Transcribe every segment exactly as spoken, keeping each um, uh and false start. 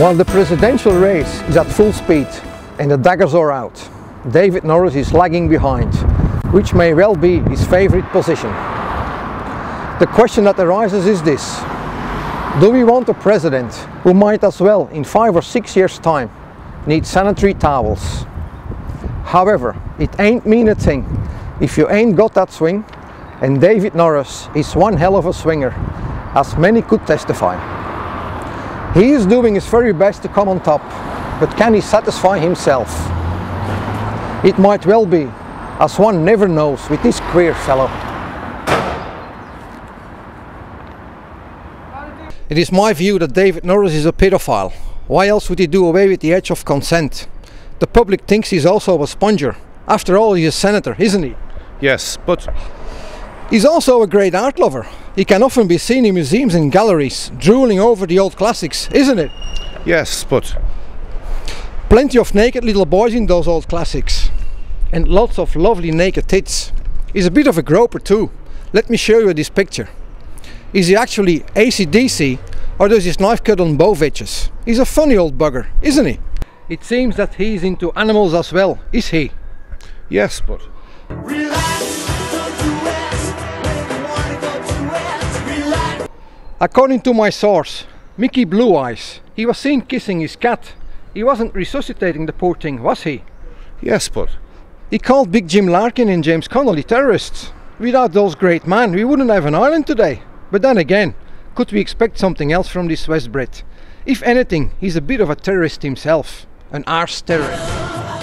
While the presidential race is at full speed and the daggers are out, David Norris is lagging behind, which may well be his favorite position. The question that arises is this: do we want a president who might as well in five or six years time need sanitary towels? However, it ain't mean a thing if you ain't got that swing, and David Norris is one hell of a swinger, as many could testify. He is doing his very best to come on top, but can he satisfy himself? It might well be, as one never knows with this queer fellow. It is my view that David Norris is a pedophile. Why else would he do away with the age of consent? The public thinks he's also a sponger. After all, he's a senator, isn't he? Yes, but he's also a great art lover. He can often be seen in museums and galleries, drooling over the old classics, isn't it? Yes, but plenty of naked little boys in those old classics. And lots of lovely naked tits. He's a bit of a groper too. Let me show you this picture. Is he actually A C D C, or does his knife cut on both edges? He's a funny old bugger, isn't he? It seems that he's into animals as well, is he? yes, but according to my source, Mickey Blue Eyes, he was seen kissing his cat. He wasn't resuscitating the poor thing, was he? yes, but He called Big Jim Larkin and James Connolly terrorists. Without those great men, we wouldn't have an island today. But then again, could we expect something else from this West Brit? If anything, he's a bit of a terrorist himself. An arse terrorist.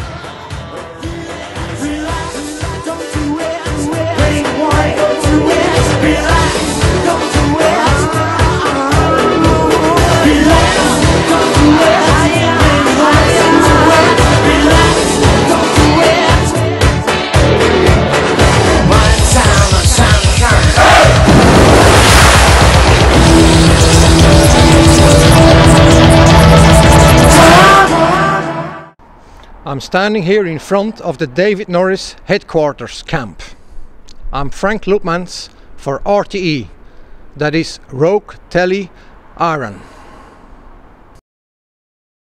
I'm standing here in front of the David Norris headquarters camp. I'm Frank Loopmans for R T E, that is Rogue Telly Iran.